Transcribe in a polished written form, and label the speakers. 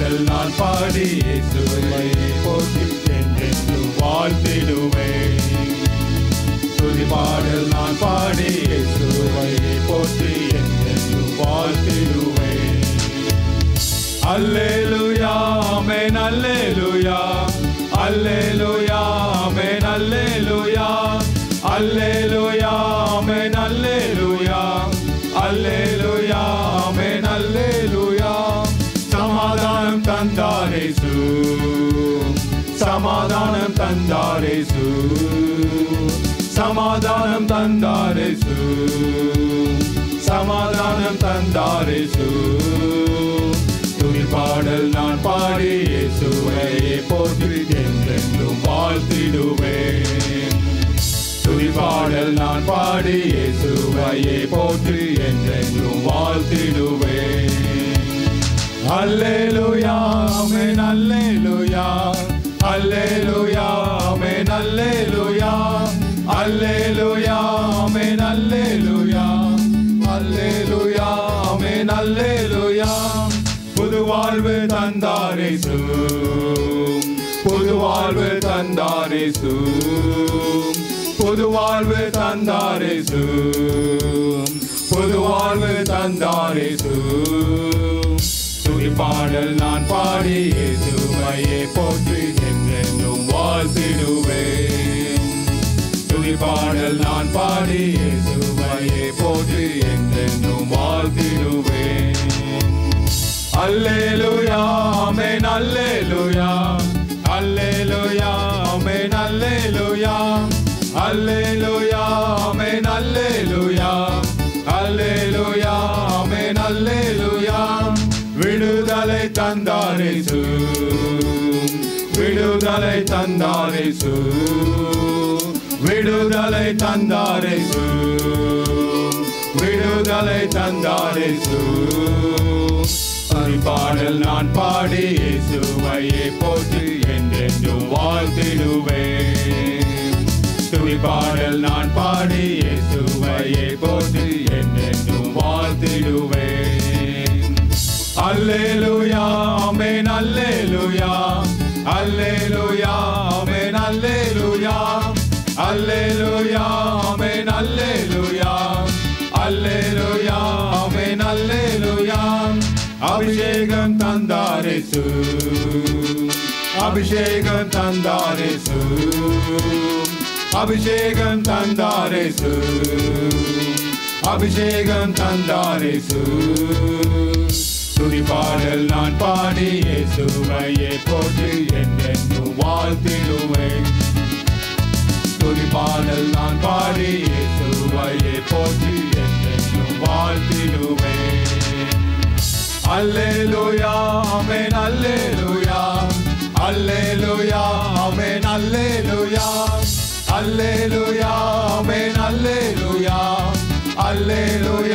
Speaker 1: பாடல் நான் பாடி இயேசுவை போற்றி என்றென்றும் வாழ்த்திடுவேன். துதி பாடல் நான் பாடி இயேசுவை போற்றி என்றென்றும் வாழ்த்திடுவேன். அல்லேலூயா ஆமென் அல்லேலூயா அல்லேலூயா ஆமென் அல்லேலூயா அல்லேலூயா ஆமென் அல்லேலூயா அல்லேலூயா ஆமென் அல்லேலூயா. சமாதானம் தந்தார் இயேசு, சமாதானம் தந்தார் இயேசு, சமாதானம் தந்தார் இயேசு, சமாதானம் தந்தார் இயேசு. துதி பாடல் நான் பாடி இயேசுவை போற்றி என்றென்றும் வாழ்த்திடுவேன். துதி பாடல் நான் பாடி இயேசுவை போற்றி என்றென்றும் வாழ்த்திடுவேன். அல்லேலூயா ஆமென் அல்லேலூயா அல்லேலூயா ஆமென் அல்லேலூயா அல்லேலூயா ஆமென் அல்லேலூயா அல்லேலூயா ஆமென் அல்லேலூயா. புது வாழ்வு தந்தார் இயேசு, புது வாழ்வு தந்தார் இயேசு, புது வாழ்வு தந்தார் இயேசு, புது வாழ்வு தந்தார் இயேசு. துதி பாடல் நான் பாடி இயேசுவை போற்றி என்றென்றும் வாழ்த்திடுவேன். துதி பாடல் நான் பாடி இயேசுவை போற்றி என்றென்றும் வாழ்த்திடுவேன். அல்லேலூயா ஆமென் அல்லேலூயா அல்லேலூயா ஆமென் அல்லேலூயா அல்லேலூயா ஆமென் அல்லேலூயா அல்லேலூயா ஆமென் அல்லேலூயா. விடுதலை தந்தார் இயேசு, விடுதலை தந்தார் இயேசு, விடுதலை தந்தார் இயேசு, விடுதலை தந்தார் இயேசு. பாடல் நான் பாடி இயேசுவை போற்றி என்றென்றும் வாழ்த்திடுவேன். துதி பாடல் நான் பாடி இயேசுவை போற்றி என்றென்றும் வாழ்த்திடுவேன். அல்லேலூயா ஆமென் அல்லேலூயா அல்லேலூயா ஆமென் அல்லேலூயா அல்லேலூயா ஆமென் அல்லேலூயா அல்லேலூயா ஆமென் அல்லேலூயா. அபிஷேகம் தந்தார் இயேசு, அபிஷேகம் தந்தார் இயேசு, அபிஷேகம் தந்தார் இயேசு, அபிஷேகம் தந்தார் இயேசு. துதி பாடல் நான் பாடி இயேசுவை போற்றி என்றென்றும் வாழ்த்திடுவேன். துதி பாடல் நான் பாடி இயேசுவை போற்றி என்றென்றும் வாழ்த்திடுவேன். அல்லேலூயா ஆமென் அல்லேலூயா அல்லேலூயா ஆமென் அல்லேலூயா அல்லேலூயா ஆமென் அல்லேலூயா அல்லேலூயா